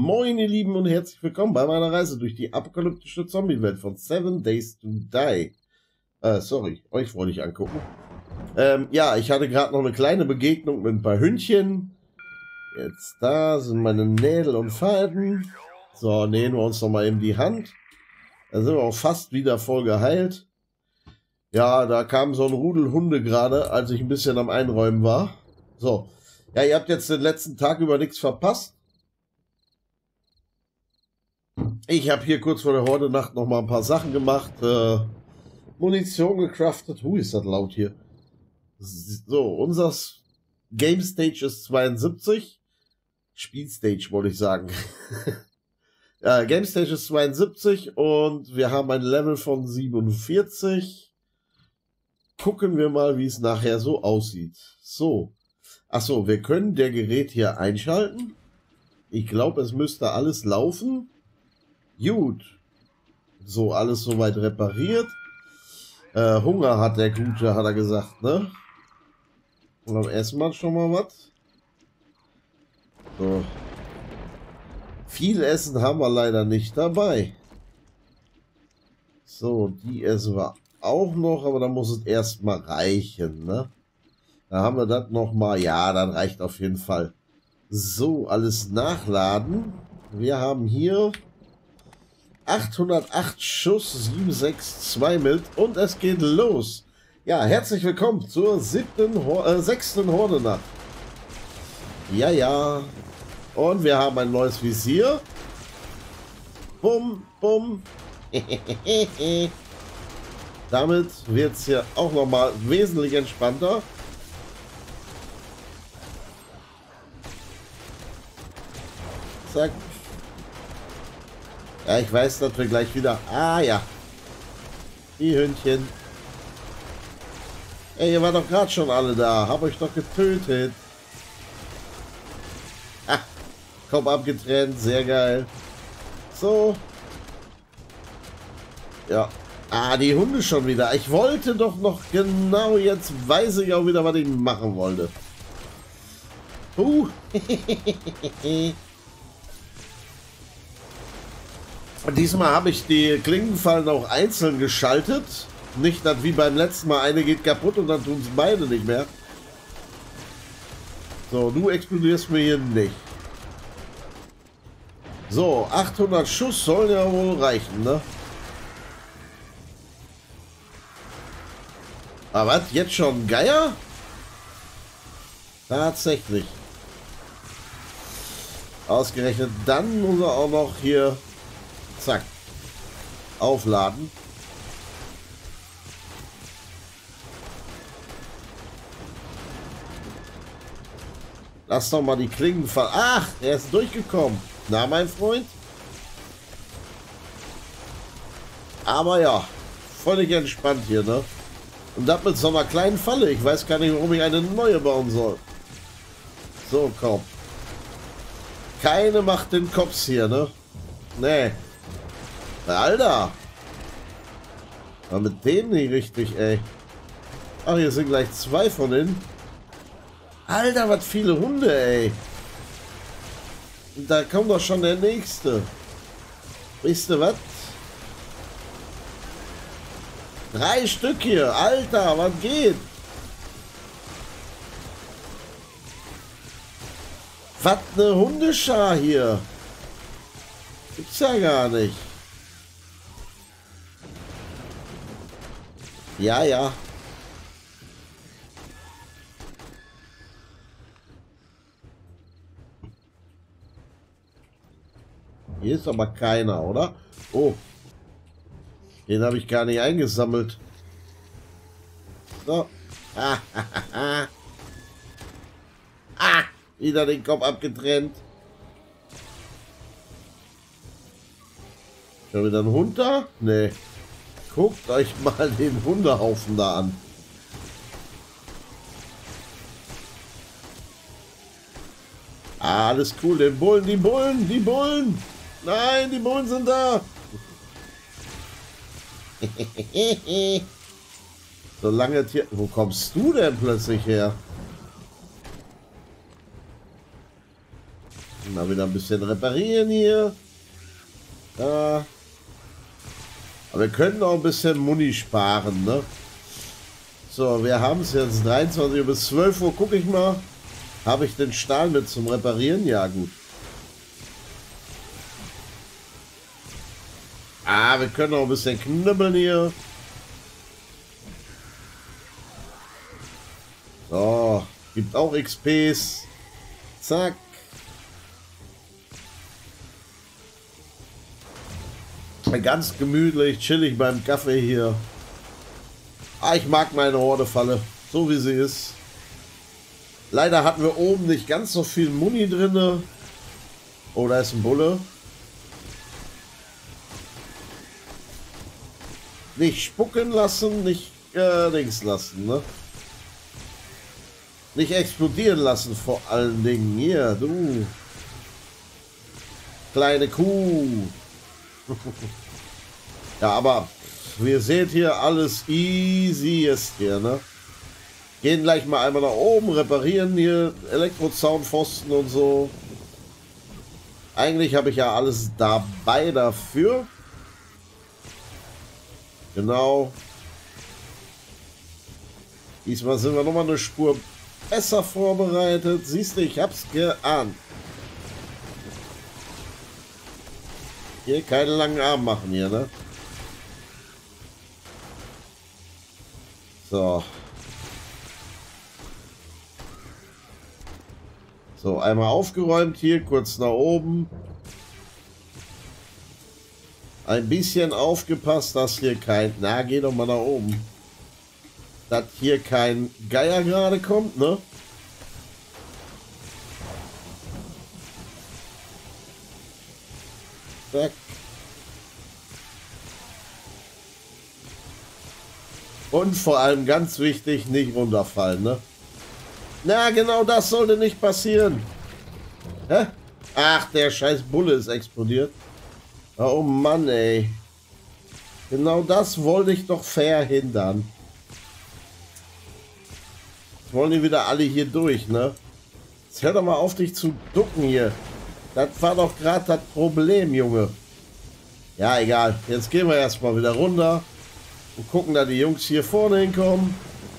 Moin ihr Lieben und herzlich willkommen bei meiner Reise durch die apokalyptische Zombie-Welt von 7 Days to Die. Sorry, euch wollte ich angucken. Ja, ich hatte gerade noch eine kleine Begegnung mit ein paar Hündchen. Jetzt da sind meine Nägel und Faden. So, nähen wir uns noch mal eben die Hand. Da sind wir auch fast wieder voll geheilt. Ja, da kam so ein Rudel Hunde gerade, als ich ein bisschen am Einräumen war. So, ja, ihr habt jetzt den letzten Tag über nichts verpasst. Ich habe hier kurz vor der Horde-Nacht noch mal ein paar Sachen gemacht. Munition gecraftet. Ist das laut hier? So, unser Game Stage ist 72. Spielstage wollte ich sagen. Game Stage ist 72 und wir haben ein Level von 47. Gucken wir mal, wie es nachher so aussieht. So. Achso, wir können der Gerät hier einschalten. Ich glaube, es müsste alles laufen. Gut. So, alles soweit repariert. Hunger hat der Gute, hat er gesagt, ne? Und dann essen wir schon mal was. So. Viel Essen haben wir leider nicht dabei. So, die essen wir auch noch, aber dann muss es erstmal reichen, ne? Da haben wir das nochmal. Ja, dann reicht auf jeden Fall. So, alles nachladen. Wir haben hier 808 Schuss, 762 Mild und es geht los. Ja, herzlich willkommen zur 6. Horde-Nacht. Ja, ja. Und wir haben ein neues Visier. Bum, bum. Damit wird es hier auch nochmal wesentlich entspannter. Zack. Ja, ich weiß, dass wir gleich wieder... Ah, ja. Die Hündchen. Ey, ihr wart doch gerade schon alle da. Hab euch doch getötet. Ah, Kopf abgetrennt. Sehr geil. So. Ja. Ah, die Hunde schon wieder. Ich wollte doch noch genau... Jetzt weiß ich auch wieder, was ich machen wollte. Diesmal habe ich die Klingenfallen auch einzeln geschaltet. Nicht, dass wie beim letzten Mal eine geht kaputt und dann tun es beide nicht mehr. So, du explodierst mir hier nicht. So, 800 Schuss sollen ja wohl reichen, ne? Aber was? Jetzt schon Geier? Tatsächlich. Ausgerechnet dann muss er auch noch hier... Zack. Aufladen. Lass doch mal die Klingen fallen. Ach, er ist durchgekommen. Na, mein Freund. Aber ja, völlig entspannt hier, ne? Und das mit so einer kleinen Falle. Ich weiß gar nicht, warum ich eine neue bauen soll. So, komm. Keine macht den Kopf hier, ne? Nee. Alter! War mit denen nicht richtig, ey. Ach, hier sind gleich zwei von denen. Alter, was viele Hunde, ey. Und da kommt doch schon der nächste. Wisst ihr was? 3 Stück hier. Alter, was geht? Was eine Hundeschar hier. Gibt's ja gar nicht. Ja, ja. Hier ist aber keiner, oder? Oh. Den habe ich gar nicht eingesammelt. So. Ah, wieder den Kopf abgetrennt. Schon wieder ein Hund da? Nee. Guckt euch mal den Hundehaufen da an. Ah, alles cool. Den Bullen, die Bullen, die Bullen. Nein, die Bullen sind da. Solange Tier... Wo kommst du denn plötzlich her? Mal wieder ein bisschen reparieren hier. Ja. Aber wir können auch ein bisschen Muni sparen, ne? So, wir haben es jetzt 23 Uhr bis 12 Uhr. Gucke ich mal. Habe ich den Stahl mit zum Reparieren? Ja, gut. Ah, wir können auch ein bisschen knüppeln hier. So, gibt auch XPs. Zack. Ganz gemütlich, chillig beim Kaffee hier. Ah, ich mag meine Horde-Falle, so wie sie ist. Leider hatten wir oben nicht ganz so viel Muni drin. Oh, da ist ein Bulle. Nicht spucken lassen, nicht links lassen, ne? Nicht explodieren lassen vor allen Dingen. Hier, du. Kleine Kuh. Ja, aber wie ihr seht hier, alles easy ist hier, ne? Gehen gleich mal einmal nach oben, reparieren hier Elektrozaunpfosten und so. Eigentlich habe ich ja alles dabei dafür. Genau. Diesmal sind wir nochmal eine Spur besser vorbereitet. Siehst du, ich hab's geahnt. Hier keine langen Arme machen hier, ne? So. So, einmal aufgeräumt hier, kurz nach oben. Ein bisschen aufgepasst, dass hier kein... Na, geh doch mal nach oben. Dass hier kein Geier gerade kommt, ne? Zack. Und vor allem ganz wichtig, nicht runterfallen, ne? Na, genau das sollte nicht passieren. Hä? Ach, der scheiß Bulle ist explodiert. Oh Mann, ey. Genau das wollte ich doch verhindern. Jetzt wollen die wieder alle hier durch, ne? Jetzt hör doch mal auf, dich zu ducken hier. Das war doch gerade das Problem, Junge. Ja, egal. Jetzt gehen wir erstmal wieder runter und gucken, da die Jungs hier vorne hinkommen.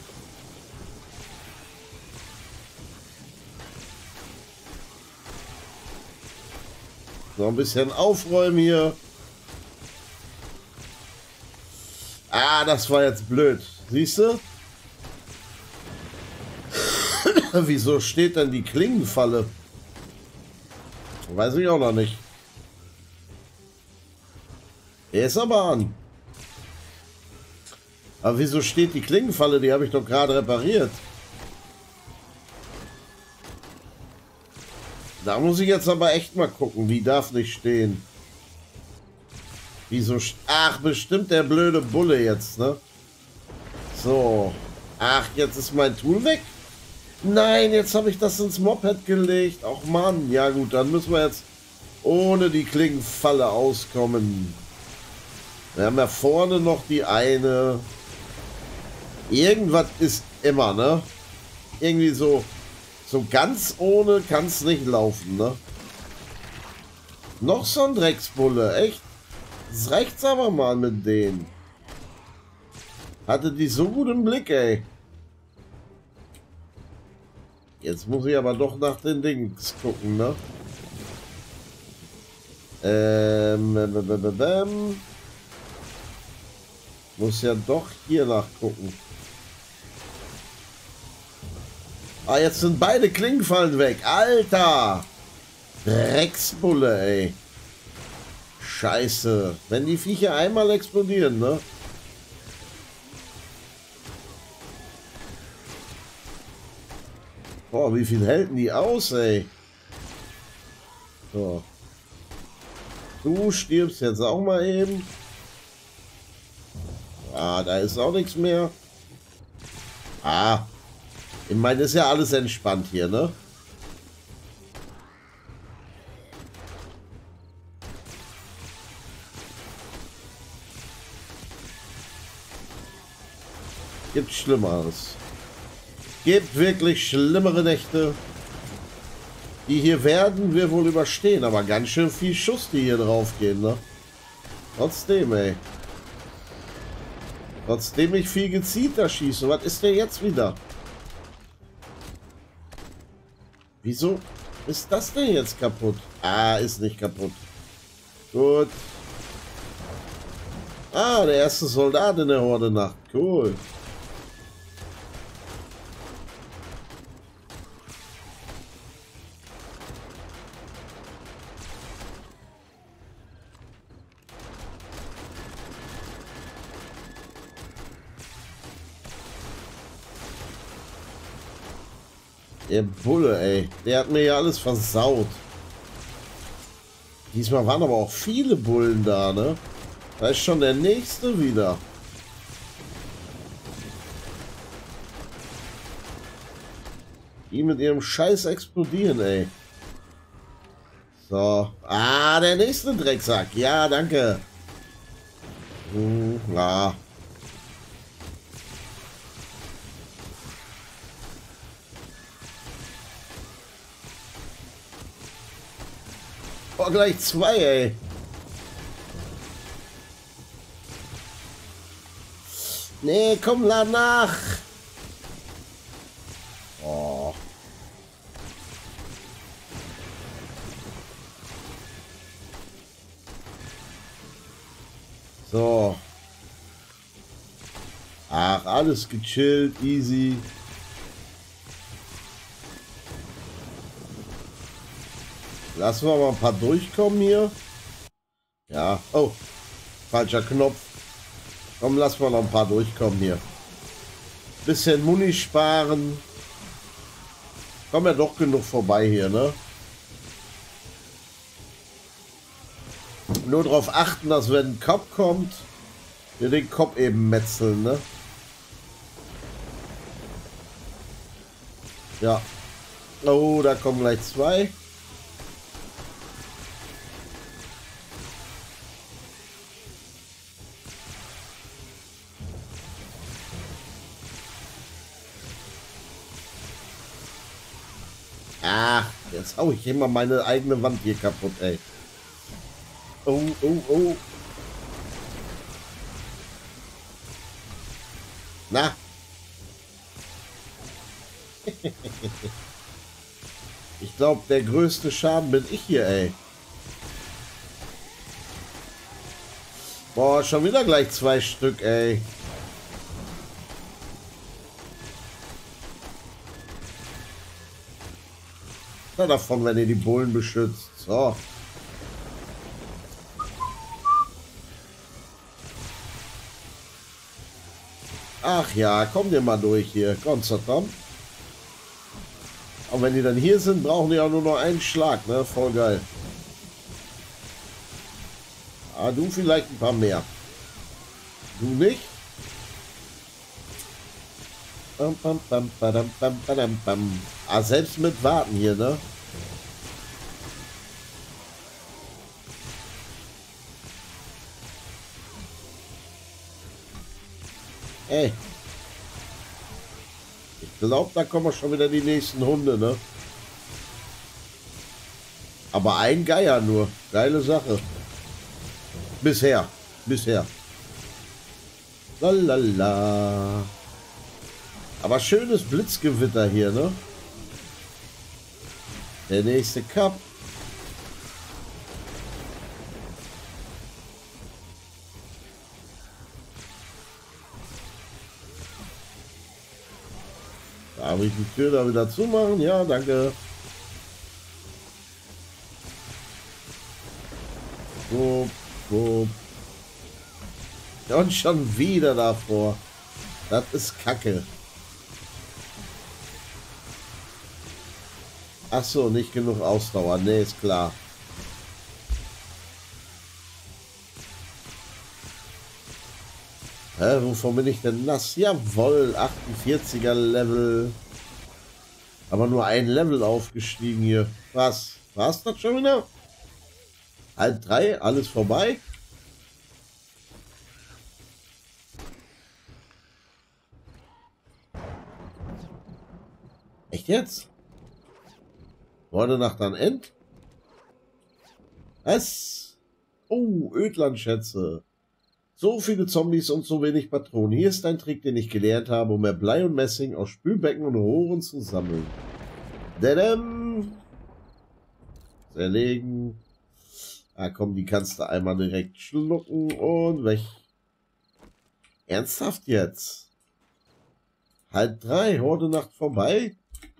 Noch ein bisschen aufräumen hier. Ah, das war jetzt blöd. Siehst du? Wieso steht denn die Klingenfalle? Weiß ich auch noch nicht. Er ist aber an. Aber wieso steht die Klingenfalle? Die habe ich doch gerade repariert. Da muss ich jetzt aber echt mal gucken. Die darf nicht stehen. Wieso? Ach, bestimmt der blöde Bulle jetzt, ne? So. Ach, jetzt ist mein Tool weg. Nein, jetzt habe ich das ins Moped gelegt. Ach Mann. Ja gut, dann müssen wir jetzt ohne die Klingenfalle auskommen. Wir haben ja vorne noch die eine. Irgendwas ist immer, ne? Irgendwie so ganz ohne kann es nicht laufen, ne? Noch so ein Drecksbulle, echt? Das reicht's aber mal mit denen. Hatte die so gut im Blick, ey. Jetzt muss ich aber doch nach den Dings gucken, ne? Muss ja doch hier nachgucken. Ah, jetzt sind beide Klingenfallen weg. Alter! Drecksbulle, ey. Scheiße. Wenn die Viecher einmal explodieren, ne? Boah, wie viel hält denn die aus, ey? So. Du stirbst jetzt auch mal eben. Ah, da ist auch nichts mehr. Ah. Ich meine, ist ja alles entspannt hier, ne? Gibt Schlimmeres. Gibt wirklich schlimmere Nächte. Die hier werden wir wohl überstehen, aber ganz schön viel Schuss, die hier drauf gehen, ne? Trotzdem, ey. Trotzdem ich viel gezielter schieße. Was ist der jetzt wieder? Wieso ist das denn jetzt kaputt? Ah, ist nicht kaputt. Gut. Ah, der erste Soldat in der Horde Nacht. Cool. Der Bulle, ey. Der hat mir ja alles versaut. Diesmal waren aber auch viele Bullen da, ne? Da ist schon der nächste wieder. Die mit ihrem Scheiß explodieren, ey. So. Ah, der nächste Drecksack. Ja, danke. Ja. Oh, gleich zwei, ey. Nee, komm, lad nach. Oh. So. Ach, alles gechillt, easy. Lassen wir mal ein paar durchkommen hier. Ja. Oh. Falscher Knopf. Komm, lassen wir noch ein paar durchkommen hier. Bisschen Muni sparen. Kommen ja doch genug vorbei hier, ne? Nur darauf achten, dass wenn ein Kopf kommt, wir den Kopf eben metzeln, ne? Ja. Oh, da kommen gleich zwei. Ah, jetzt hau ich immer meine eigene Wand hier kaputt, ey. Oh, oh, oh. Na. Ich glaube, der größte Schaden bin ich hier, ey. Boah, schon wieder gleich zwei Stück, ey. Na davon, wenn ihr die Bullen beschützt. So. Ach ja, kommt ihr mal durch hier. Komm, komm. Und wenn die dann hier sind, brauchen die auch nur noch einen Schlag, ne? Voll geil. Ah, du vielleicht ein paar mehr. Du nicht? Bam, bam, bam, badam, bam, badam, bam. Ah, selbst mit Warten hier, ne? Ey. Ich glaube, da kommen schon wieder die nächsten Hunde, ne? Aber ein Geier nur. Geile Sache. Bisher. Bisher. Lalala. Aber schönes Blitzgewitter hier, ne? Der nächste Cup. Darf ich die Tür da wieder zumachen? Ja, danke. So, so. Und schon wieder davor. Das ist Kacke. Ach so, nicht genug Ausdauer. Nee, ist klar. Hä, wovon bin ich denn nass? Jawohl, 48er Level. Aber nur ein Level aufgestiegen hier. Was? War's das schon wieder? Halb drei, alles vorbei? Echt jetzt? Heute Nacht an End? Was? Oh, Ödlandschätze. So viele Zombies und so wenig Patronen. Hier ist ein Trick, den ich gelernt habe, um mehr Blei und Messing aus Spülbecken und Rohren zu sammeln. Dadam. Zerlegen. Ah komm, die kannst du einmal direkt schlucken und weg. Ernsthaft jetzt? 2:30, Horde Nacht vorbei?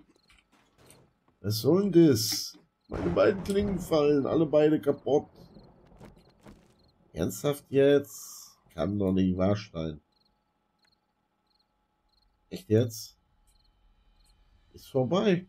Was soll denn das? Meine beiden Klingen fallen, alle beide kaputt. Ernsthaft jetzt? Kann doch nicht wahr sein. Echt jetzt? Ist vorbei.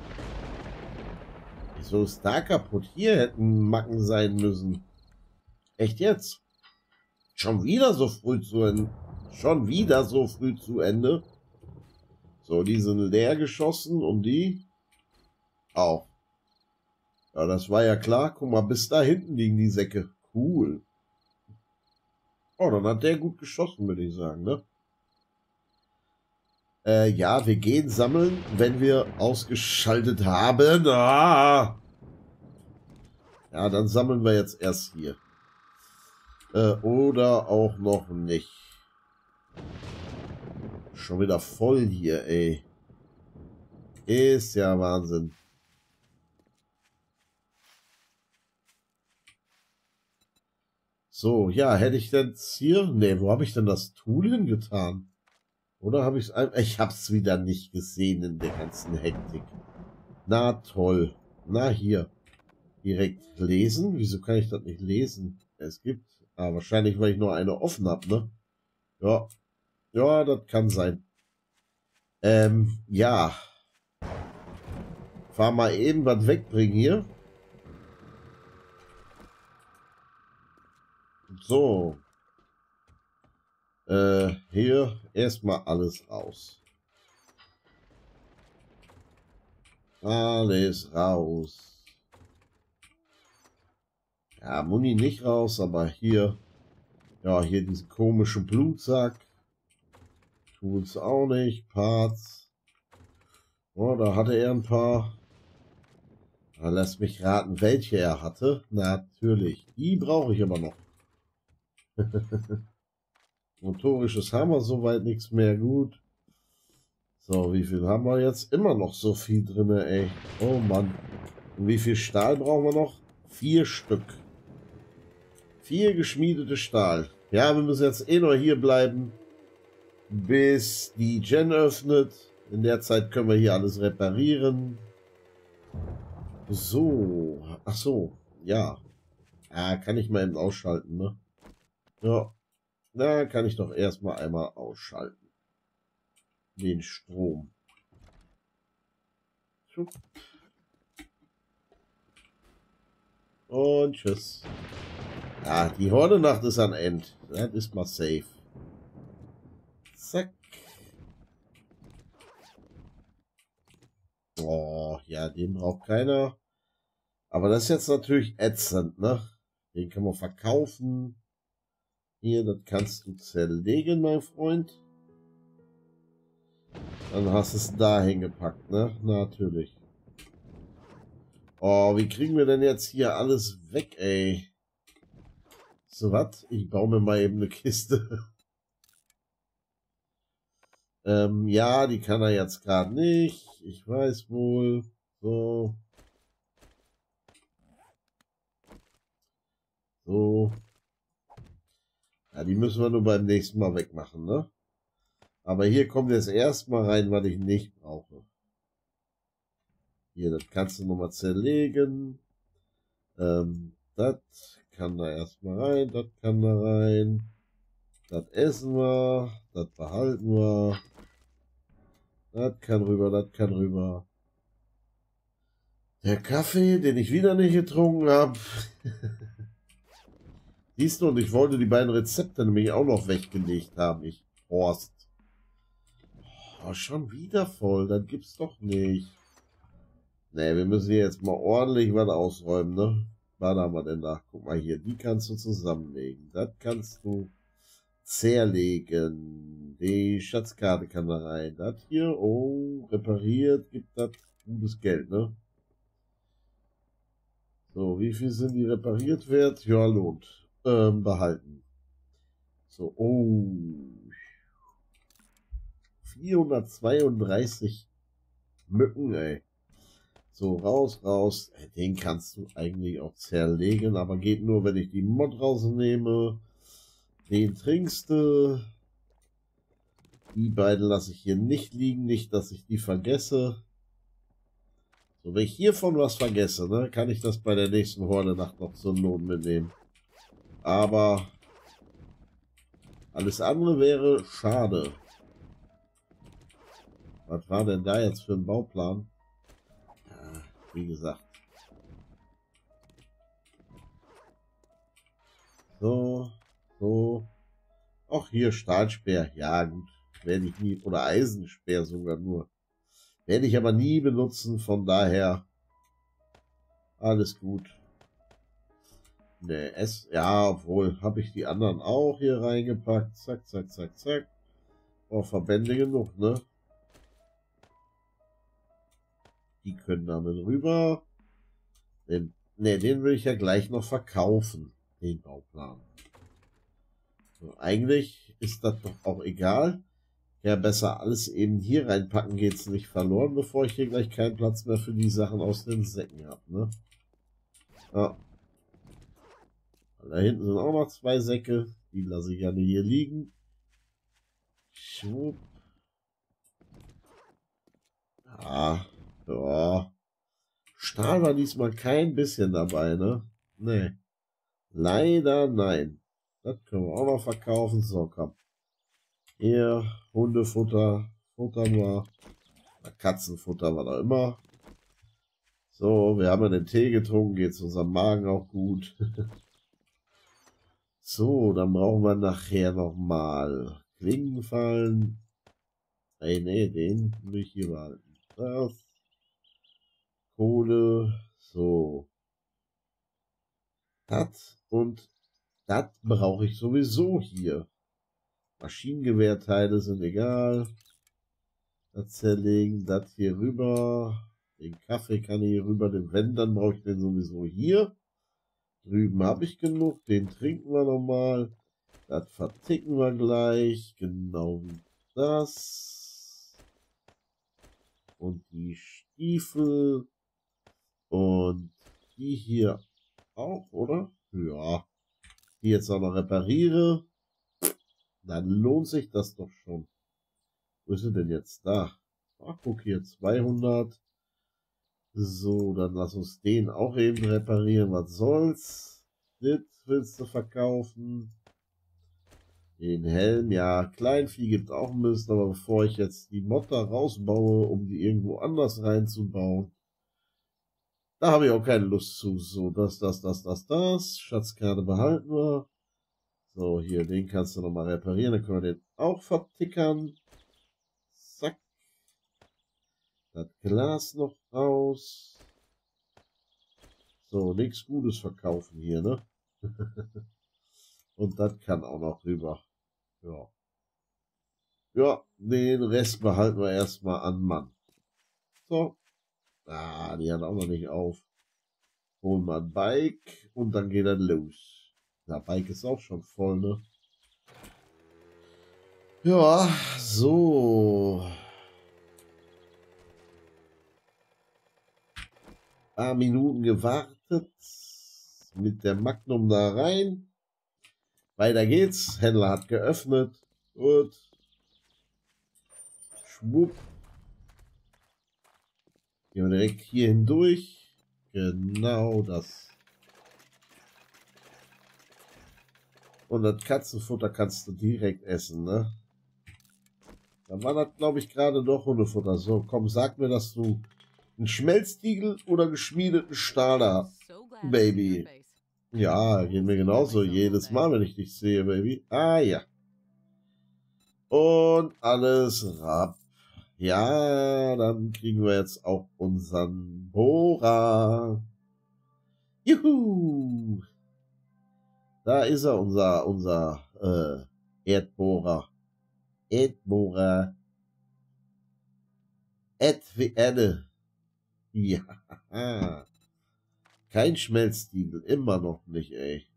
Wieso ist da kaputt? Hier hätten Macken sein müssen. Echt jetzt? Schon wieder so früh zu Ende. Schon wieder so früh zu Ende. So, die sind leer geschossen und die auch. Ja, das war ja klar. Guck mal, bis da hinten liegen die Säcke. Cool. Oh, dann hat der gut geschossen, würde ich sagen, ne? Ja, wir gehen sammeln, wenn wir ausgeschaltet haben. Ah! Ja, dann sammeln wir jetzt erst hier. Oder auch noch nicht. Schon wieder voll hier, ey. Ist ja Wahnsinn. So, ja, hätte ich denn hier... Ne, wo habe ich denn das Tool hingetan? Oder habe ich es... Ich habe es wieder nicht gesehen in der ganzen Hektik. Na toll. Na hier. Direkt lesen? Wieso kann ich das nicht lesen? Es gibt... Ah, wahrscheinlich, weil ich nur eine offen habe, ne? Ja. Ja, das kann sein. Ja. Fahr mal eben was wegbringen hier. So. Hier erstmal alles raus. Alles raus. Ja, Muni nicht raus, aber hier. Ja, hier diesen komischen Blutsack. Tools auch nicht. Parts. Oh, da hatte er ein paar. Da lässt mich raten, welche er hatte. Natürlich. Die brauche ich aber noch. Motorisches haben wir soweit nichts mehr. Gut. So, wie viel haben wir jetzt? Immer noch so viel drin, ey. Oh Mann. Und wie viel Stahl brauchen wir noch? 4 Stück. 4 geschmiedete Stahl. Ja, wir müssen jetzt eh noch hier bleiben, bis die Gen öffnet. In der Zeit können wir hier alles reparieren. So. Ach so. Ja. Ah, kann ich mal eben ausschalten, ne? Ja. Na, kann ich doch erstmal einmal ausschalten. Den Strom. Und tschüss. Ja, die Horde-Nacht ist an End. Das ist mal safe. Zack. Oh, ja, den braucht keiner. Aber das ist jetzt natürlich ätzend, ne? Den kann man verkaufen. Hier, das kannst du zerlegen, mein Freund. Dann hast du es da hingepackt, ne? Natürlich. Oh, wie kriegen wir denn jetzt hier alles weg, ey? So was? Ich baue mir mal eben eine Kiste. Ja, die kann er jetzt gerade nicht. Ich weiß wohl. So. So. Ja, die müssen wir nur beim nächsten Mal wegmachen, ne? Aber hier kommt jetzt erstmal rein, was ich nicht brauche. Hier, das kannst du nochmal zerlegen. Das kann da erstmal rein, das kann da rein. Das essen wir, das behalten wir. Das kann rüber, das kann rüber. Der Kaffee, den ich wieder nicht getrunken habe. Siehst du, und ich wollte die beiden Rezepte nämlich auch noch weggelegt haben. Ich Horst. Oh, schon wieder voll, das gibt's doch nicht. Ne, wir müssen hier jetzt mal ordentlich was ausräumen, ne? Was haben wir denn da? Guck mal hier, die kannst du zusammenlegen. Das kannst du zerlegen. Die Schatzkarte kann da rein. Das hier, oh, repariert, gibt das gutes Geld, ne? So, wie viel sind die repariert wert? Ja, lohnt. Behalten. So, oh. 432 Mücken, ey. So, raus, raus. Den kannst du eigentlich auch zerlegen, aber geht nur, wenn ich die Mod rausnehme. Den trinkst du. Die beiden lasse ich hier nicht liegen, nicht, dass ich die vergesse. So, wenn ich hiervon was vergesse, ne, kann ich das bei der nächsten Horde-Nacht noch zur Not mitnehmen. Aber alles andere wäre schade. Was war denn da jetzt für ein Bauplan? Ja, wie gesagt. So, so. Ach, hier Stahlspeer. Ja, gut. Werde ich nie. Oder Eisenspeer sogar nur. Werde ich aber nie benutzen. Von daher alles gut. Ne, ja, obwohl, habe ich die anderen auch hier reingepackt. Zack, zack, zack, zack. Oh, Verbände genug, ne? Die können damit rüber. Den will ich ja gleich noch verkaufen. Den Bauplan. So, eigentlich ist das doch auch egal. Ja, besser alles eben hier reinpacken, geht's nicht verloren, bevor ich hier gleich keinen Platz mehr für die Sachen aus den Säcken habe, ne? Ja. Da hinten sind auch noch 2 Säcke. Die lasse ich gerne hier liegen. Schwupp. Ja, ja. Stahl war diesmal kein bisschen dabei, ne? Ne. Leider nein. Das können wir auch noch verkaufen. So, komm. Hier, Hundefutter, futtern wir. Katzenfutter, was auch immer. So, wir haben ja den Tee getrunken, geht es unserem Magen auch gut. So, dann brauchen wir nachher nochmal Klingenfallen. Ey, nee, den will ich hier behalten. Das. Kohle. So. Das und das brauche ich sowieso hier. Maschinengewehrteile sind egal. Das zerlegen, das hier rüber. Den Kaffee kann ich hier rüber. Den Wenn, dann brauche ich den sowieso hier. Drüben habe ich genug. Den trinken wir nochmal. Das verticken wir gleich. Genau wie das. Und die Stiefel. Und die hier auch, oder? Ja. Die jetzt auch noch repariere. Dann lohnt sich das doch schon. Wo ist sie denn jetzt? Da. Ach, guck hier. 200. So, dann lass uns den auch eben reparieren. Was soll's? Das willst du verkaufen? Den Helm, ja. Kleinvieh gibt auch Mist, aber bevor ich jetzt die Mod da rausbaue, um die irgendwo anders reinzubauen, da habe ich auch keine Lust zu. So, das. Schatzkarte behalten wir. So, hier, den kannst du nochmal reparieren. Dann können wir den auch vertickern. Zack. Das Glas noch raus. So, nichts Gutes verkaufen hier, ne? Und das kann auch noch rüber. Ja. Ja, den Rest behalten wir erstmal an Mann. So. Ah, die hat auch noch nicht auf. Holen wir ein Bike und dann geht er los. Na, Bike ist auch schon voll, ne? Ja, so. Paar Minuten gewartet. Mit der Magnum da rein. Weiter geht's. Händler hat geöffnet. Gut. Schwupp. Gehen wir direkt hier hindurch. Genau das. Und das Katzenfutter kannst du direkt essen, ne? Da war das, glaube ich, gerade doch Hundefutter. So, komm, sag mir, dass du einen Schmelztiegel oder geschmiedeten Stahl hast, Baby. Ja, geht mir genauso jedes Mal, wenn ich dich sehe, Baby. Ah, ja. Und alles rapp. Ja, dann kriegen wir jetzt auch unseren Bohrer. Juhu! Da ist er, unser Erdbohrer. Erdbohrer. Ed wie Erde. Ja. Kein Schmelztiegel, immer noch nicht, ey.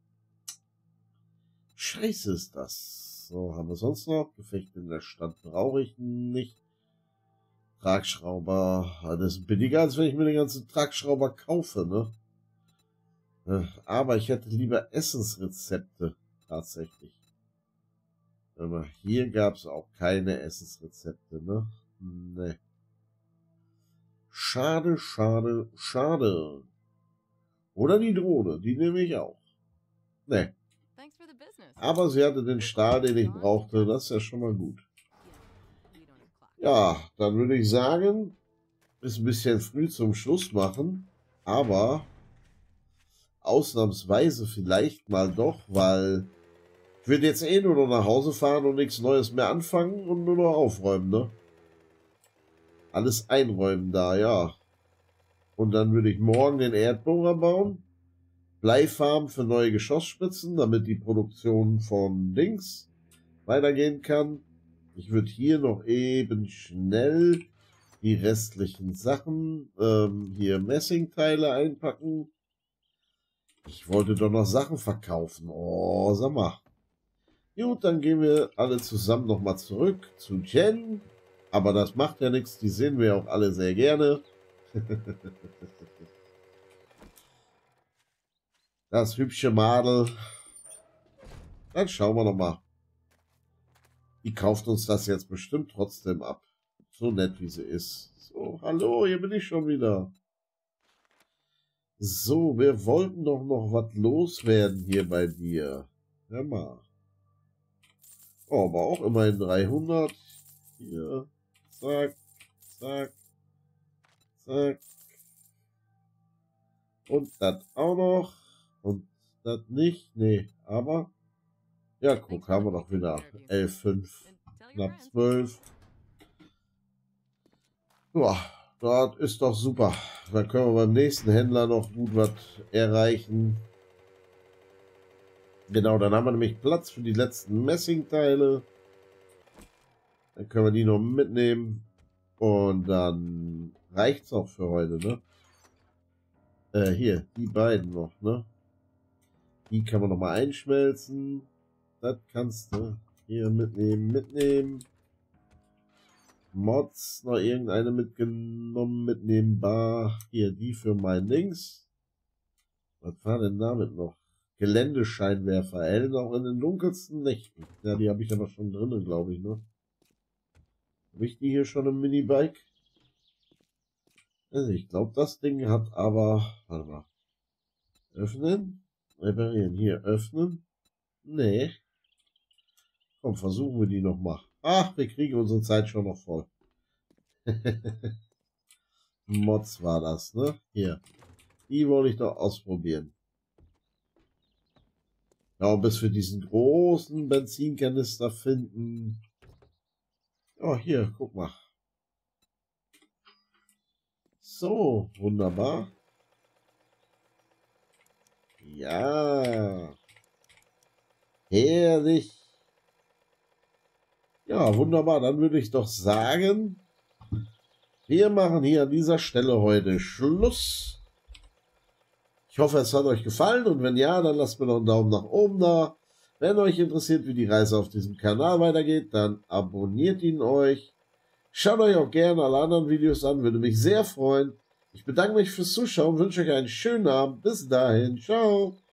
Scheiße ist das. So, haben wir sonst noch? Gefecht in der Stadt brauche ich nicht. Tragschrauber, das ist billiger, als wenn ich mir den ganzen Tragschrauber kaufe, ne? Aber ich hätte lieber Essensrezepte, tatsächlich. Aber hier gab es auch keine Essensrezepte, ne? Ne. Schade, schade, schade. Oder die Drohne, die nehme ich auch. Ne. Aber sie hatte den Stahl, den ich brauchte, das ist ja schon mal gut. Ja, dann würde ich sagen, ist ein bisschen früh zum Schluss machen, aber ausnahmsweise vielleicht mal doch, weil ich würde jetzt eh nur noch nach Hause fahren und nichts Neues mehr anfangen und nur noch aufräumen, ne? Alles einräumen da, ja. Und dann würde ich morgen den Erdbohrer bauen, Bleifarm für neue Geschossspitzen, damit die Produktion von Dings weitergehen kann. Ich würde hier noch eben schnell die restlichen Sachen, hier Messingteile einpacken. Ich wollte doch noch Sachen verkaufen. Oh, sag mal. Gut, dann gehen wir alle zusammen nochmal zurück zu Jen. Aber das macht ja nichts, die sehen wir auch alle sehr gerne. Das hübsche Madel. Dann schauen wir nochmal. Die kauft uns das jetzt bestimmt trotzdem ab. So nett, wie sie ist. So, hallo, hier bin ich schon wieder. So, wir wollten doch noch was loswerden hier bei dir. Hör mal. Oh, aber auch immerhin 300. Hier. Zack, zack, zack. Und das auch noch. Und das nicht. Nee, aber... Ja, guck, haben wir doch wieder 11,5. Knapp 12. Ja, das ist doch super. Da können wir beim nächsten Händler noch gut was erreichen. Genau, dann haben wir nämlich Platz für die letzten Messingteile. Dann können wir die noch mitnehmen. Und dann reicht es auch für heute, ne? Hier, die beiden noch, ne? Die kann man noch mal einschmelzen. Das kannst du hier mitnehmen. Mods, noch irgendeine mitgenommen, mitnehmbar. Hier, die für mein Links. Was war denn damit noch? Geländescheinwerfer, hellen auch in den dunkelsten Nächten. Ja, die habe ich aber schon drin, glaube ich, ne? Habe ich die hier schon im Minibike? Also ich glaube, das Ding hat aber... Warte mal. Öffnen? Reparieren. Hier, öffnen? Nee. Komm, versuchen wir die nochmal. Ach, wir kriegen unsere Zeit schon noch voll. Mods war das, ne? Hier. Die wollte ich doch ausprobieren. Ja, und bis wir diesen großen Benzinkanister finden. Oh, hier, guck mal. So, wunderbar. Ja. Herrlich. Ja, wunderbar. Dann würde ich doch sagen, wir machen hier an dieser Stelle heute Schluss. Ich hoffe, es hat euch gefallen und wenn ja, dann lasst mir noch einen Daumen nach oben da. Wenn euch interessiert, wie die Reise auf diesem Kanal weitergeht, dann abonniert ihn euch. Schaut euch auch gerne alle anderen Videos an, würde mich sehr freuen. Ich bedanke mich fürs Zuschauen, wünsche euch einen schönen Abend. Bis dahin, ciao.